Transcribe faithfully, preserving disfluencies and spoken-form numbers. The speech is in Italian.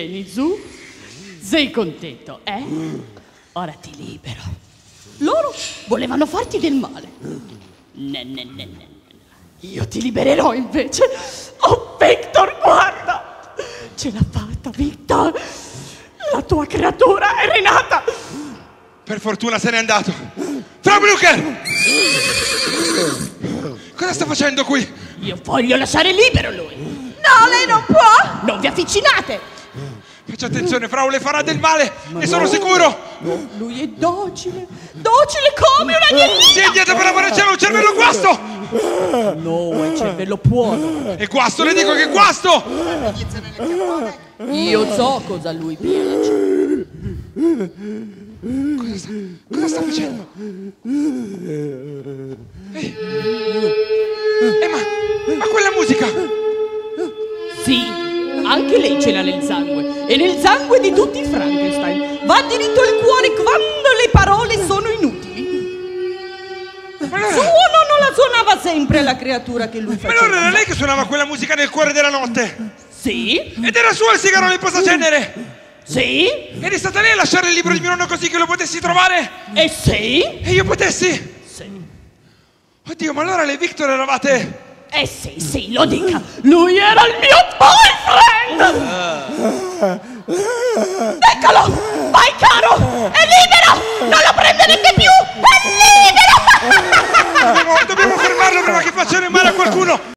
Vieni su. Sei contento, eh? Ora ti libero. Loro volevano farti del male. Ne, ne, ne, ne. Io ti libererò invece. Oh, Victor, guarda! Ce l'ha fatta, Victor! La tua creatura è rinata! Per fortuna se n'è andato. Frau Blucher! Cosa sta facendo qui? Io voglio lasciare libero lui! No, lei non può! Non vi avvicinate! Faccia attenzione, Frau, le farà del male, ne sono sicuro! No, lui è docile, docile come un agnellino! Si è indietro per amore del cielo, un cervello guasto! No, è cervello buono! E guasto, le dico che guasto! Io so cosa a lui piace! Cosa sta, cosa sta facendo? Ehi, eh, ma, ma quella musica! Sì! Anche lei ce l'ha nel sangue, e nel sangue di tutti i Frankenstein. Va diritto al cuore quando le parole sono inutili. Allora, Suono non la suonava sempre la creatura che lui ma faceva. allora era lei che suonava quella musica nel cuore della notte? Sì? Ed era suo il sigaro nel posacenere? Sì? Eri stata lei a lasciare il libro di mio nonno così che lo potessi trovare? E sì? E io potessi? Sì. Oddio, ma allora lei e Victor eravate... Eh sì, sì, lo dica. Lui era il mio boyfriend! Eccolo! Vai, caro! È libero! Non lo prenderete più! È libero! Dobbiamo, dobbiamo fermarlo prima che faccia del male a qualcuno!